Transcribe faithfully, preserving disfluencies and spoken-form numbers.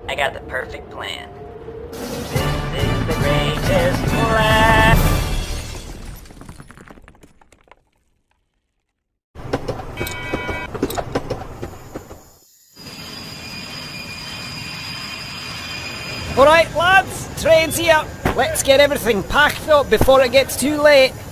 I got the perfect plan. This is the greatest plan. Alright lads, train's here. Let's get everything packed up before it gets too late.